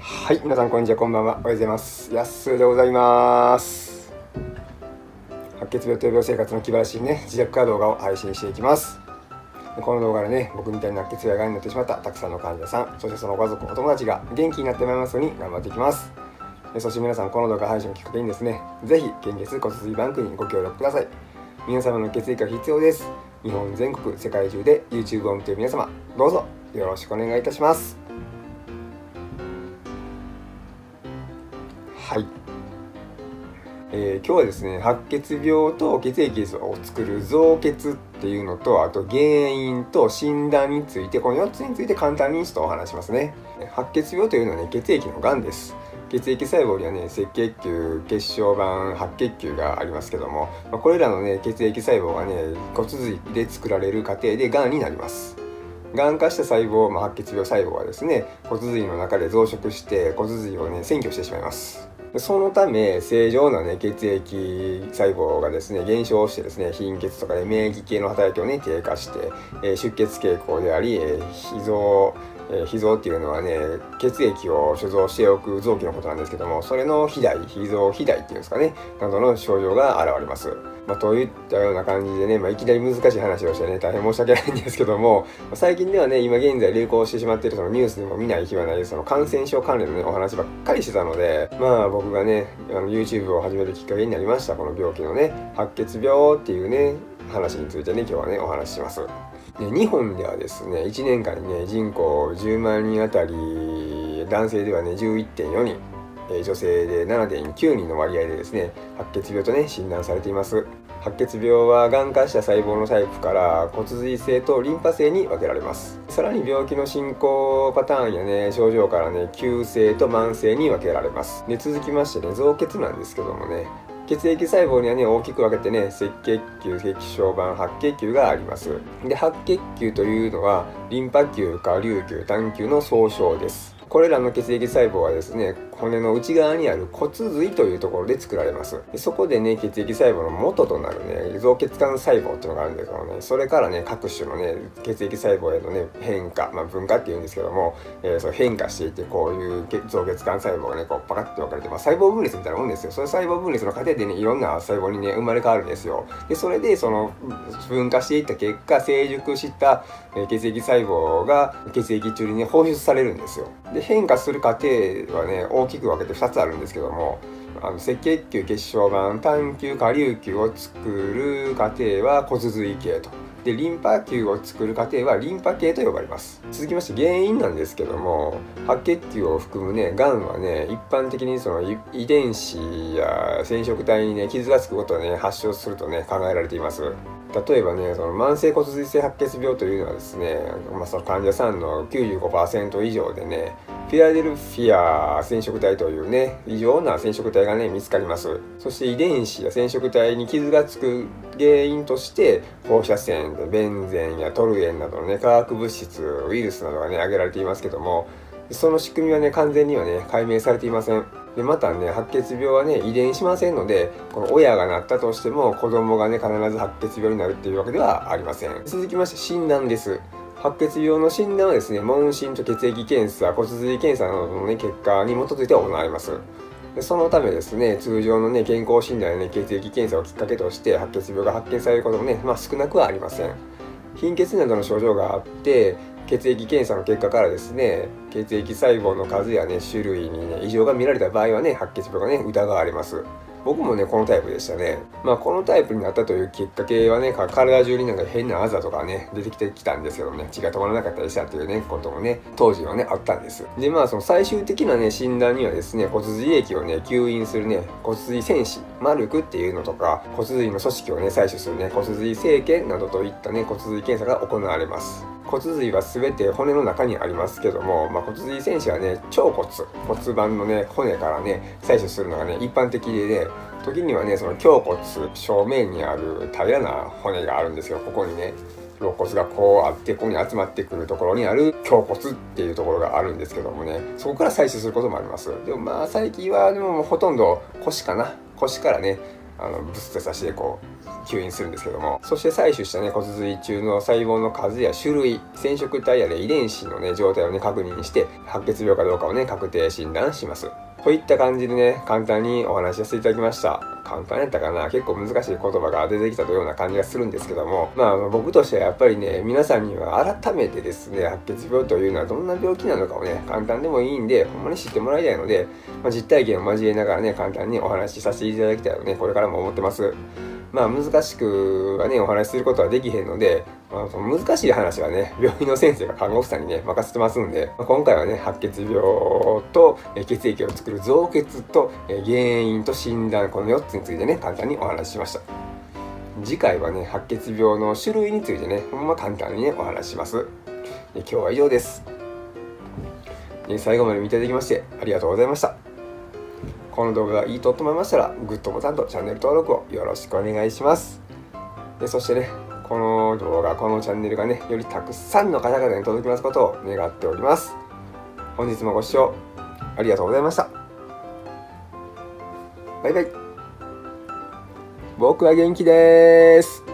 はい、皆さんこんにちは、こんばんは。おはようございます。やっすーでございます。白血病と病生活の気晴らしいね、自宅から動画を配信していきます。この動画でね、僕みたいに白血病やがんになってしまったたくさんの患者さん、そしてそのご家族、お友達が元気になってまいりますように頑張っていきます。そして皆さん、この動画配信をきっかけにですね、ぜひ献血骨髄バンクにご協力ください。皆様の血液が必要です。日本全国、世界中で YouTube を見ている皆様、どうぞよろしくお願いいたします。はい、今日はですね、白血病と血液を作る造血っていうのと、あと原因と診断について、この4つについて簡単にちょっとお話しますね。白血病というのはね、血液のがんです。血液細胞にはね、赤血球、血小板、白血球がありますけども、これらのね、血液細胞がね、骨髄で作られる過程でがんになります。がん化した細胞、白血病細胞はですね、骨髄の中で増殖して骨髄をね、占拠してしまいます。そのため正常な、ね、血液細胞がですね減少してですね、貧血とかで免疫系の働きをね低下して、出血傾向であり、脾臓っていうのはね、血液を貯蔵しておく臓器のことなんですけども、それの脾臓肥大っていうんですかね、などの症状が現れます。といったような感じでね、いきなり難しい話をしてね、大変申し訳ないんですけども、最近ではね、今現在流行してしまっているそのニュースでも見ない日はない、その感染症関連のね、お話ばっかりしてたので、僕がね、YouTube を始めるきっかけになりました、この病気のね、白血病っていうね、話についてね、今日はね、お話しします。で、日本ではですね、1年間にね、人口10万人あたり、男性ではね、11.4人、女性で 7.9 人の割合でですね、白血病とね、診断されています。白血病はがん化した細胞のタイプから骨髄性とリンパ性に分けられます。さらに病気の進行パターンやね、症状からね、急性と慢性に分けられます。で、続きましてね、造血なんですけどもね、血液細胞にはね、大きく分けてね、赤血球、血小板、白血球があります。で、白血球というのはリンパ球、下粒球、単球の総称です。これらの血液細胞はですね、骨の内側にある骨髄というところで作られます。そこでね、血液細胞の元となるね、造血管細胞っていうのがあるんですけどね、それからね、各種のね、血液細胞へのね、変化、分化っていうんですけども、その変化していって、こういう造血管細胞がね、こうパカッと分かれて、細胞分裂みたいなもんですよ。その細胞分裂の過程でね、いろんな細胞にね、生まれ変わるんですよ。で、それでその分化していった結果、成熟した血液細胞が血液中にね、放出されるんですよ。で、変化する過程はね、大きく分けて2つあるんですけども、赤血球、血小板、単球、下粒球を作る過程は骨髄系と。で、リンパ球を作る過程はリンパ系と呼ばれます。続きまして原因なんですけども、白血球を含むね、がんはね、一般的にその遺伝子や染色体にね、傷がつくことでね、発症するとね、考えられています。例えばね、その慢性骨髄性白血病というのはですね、その患者さんの 95% 以上でね、フィラデルフィア染色体というね、異常な染色体がね、見つかります。そして遺伝子や染色体に傷がつく原因として、放射線、ベンゼンやトルエンなどのね、化学物質、ウイルスなどがね、挙げられていますけども、その仕組みはね、完全にはね、解明されていません。で、またね、白血病はね、遺伝しませんので、この親がなったとしても、子供がね、必ず白血病になるっていうわけではありません。続きまして、診断です。白血病の診断はですね、問診と血液検査、骨髄検査などの、ね、結果に基づいて行われます。で、そのためですね、通常のね、健康診断やね、血液検査をきっかけとして白血病が発見されることもね、少なくはありません。貧血などの症状があって、血液検査の結果からですね、血液細胞の数やね、種類にね、異常が見られた場合はね、白血病がね、疑われます。僕もね、このタイプでしたね。このタイプになったというきっかけはね、体中になんか変なあざとかね、出てきたんですけどね、血が止まらなかったりしたっていうね、こともね、当時はね、あったんです。で、その最終的なね、診断にはですね、骨髄液をね、吸引するね、骨髄線子、マルクっていうのとか、骨髄の組織をね、採取するね、骨髄生検などといったね、骨髄検査が行われます。骨髄は全て骨の中にありますけども、骨髄線子はね、腸骨盤のね、骨からね、採取するのがね、一般的でね、時にはね、その胸骨正面にある平らな骨があるんですよ。ここにね、肋骨がこうあって、ここに集まってくるところにある胸骨っていうところがあるんですけどもね、そこから採取することもあります。でも最近はでもほとんど腰からね、 ブスとさして吸引するんですけども、そして採取したね骨髄中の細胞の数や種類、染色体やね遺伝子のね状態をね確認して白血病かどうかをね確定診断します。といった感じでね簡単にお話しさせていただきました。簡単やったかな、結構難しい言葉が出てきたような感じがするんですけども、僕としてはやっぱりね皆さんには改めてですね白血病というのはどんな病気なのかをね簡単でもいいんでほんまに知ってもらいたいので、実体験を交えながらね簡単にお話しさせていただきたいので、これからも思ってます。難しくはねお話しすることはできへんので、その難しい話はね病院の先生が看護婦さんにね任せてますんで、今回はね白血病と血液を作る造血と原因と診断、この4つについてね簡単にお話ししました。次回はね白血病の種類についてねほんま簡単にねお話しします。今日は以上です。最後まで見ていただきましてありがとうございました。この動画がいいと思いましたらグッドボタンとチャンネル登録をよろしくお願いします。そしてねこの動画、このチャンネルがねよりたくさんの方々に届きますことを願っております。本日もご視聴ありがとうございました。バイバイ。僕は元気です。